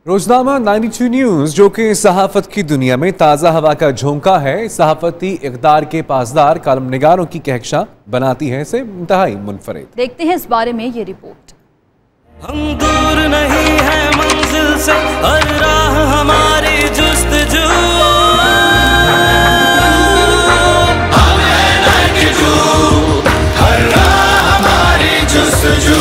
रोजनामा 92 news जो कि सहाफत की दुनिया में ताज़ा हवा का झोंका है, सहाफती इक़दार के पासदार कॉलमनिगारों की कहकशां बनाती है इसे इंतहाई मुनफरिद। देखते हैं इस बारे में ये रिपोर्ट। हम दूर नहीं है मंजिल से, हर राह हमारी जुस्तजू। हम हैं 92, हर राह हमारी जुस्तजू।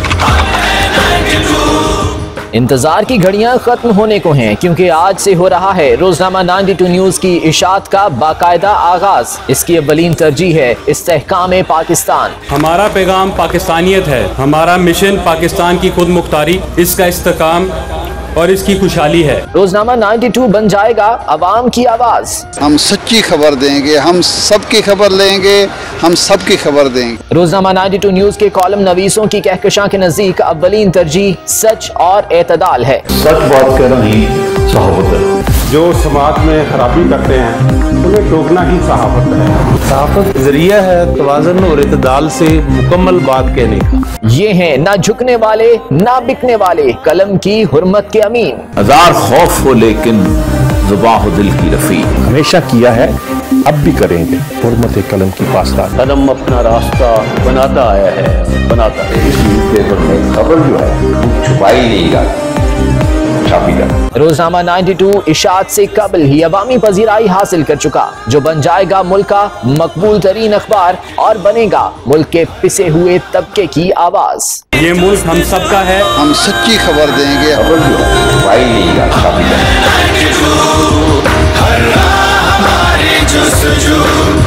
इंतजार की घड़ियां खत्म होने को हैं, क्योंकि आज से हो रहा है रोजनामा 92 न्यूज की इशाअत का बाकायदा आगाज। इसकी अव्वलीन तरजीह है इस्तेहकाम पाकिस्तान। हमारा पैगाम पाकिस्तानियत है, हमारा मिशन पाकिस्तान की खुद मुख्तारी, इसका इस्तेहकाम और इसकी खुशहाली है। रोजनामा 92 बन जाएगा अवाम की आवाज। हम सच्ची खबर देंगे, हम सबकी खबर लेंगे, हम सबकी खबर देंगे। रोजनामा 92 न्यूज के कॉलम नवीसों की कहकशां के नजदीक अव्वलीन तरजीह सच और एतदाल है। सच बात कहना ही सहाफत है। जो समाज में खराबी करते हैं उन्हें टोकना ही सहाफत है। सहाफत जरिया है तवाज़ुन और इत्तेदाल से मुकम्मल बात कहने का। ये हैं ना झुकने वाले ना बिकने वाले, कलम की हुर्मत के अमीन। हजार खौफ हो लेकिन ज़ुबान हो दिल की रफ़ी। हमेशा किया है, अब भी करेंगे, हुर्मत कलम की पासदार। कलम अपना रास्ता बनाता आया है, बनाता है। इस न्यूज़पेपर में खबर जो है छुपाई नहीं जाती, रोजनामा 92 इशाअत से कबल ही अवामी पजीराई हासिल कर चुका, जो बन जाएगा मुल्क का मकबूल तरीन अखबार और बनेगा मुल्क के पिसे हुए तबके की आवाज। ये मुल्क हम सबका है, हम सच्ची खबर देंगे। खबर जो है छुपाई नहीं जाती। हर राह हमारी जुस्तजू।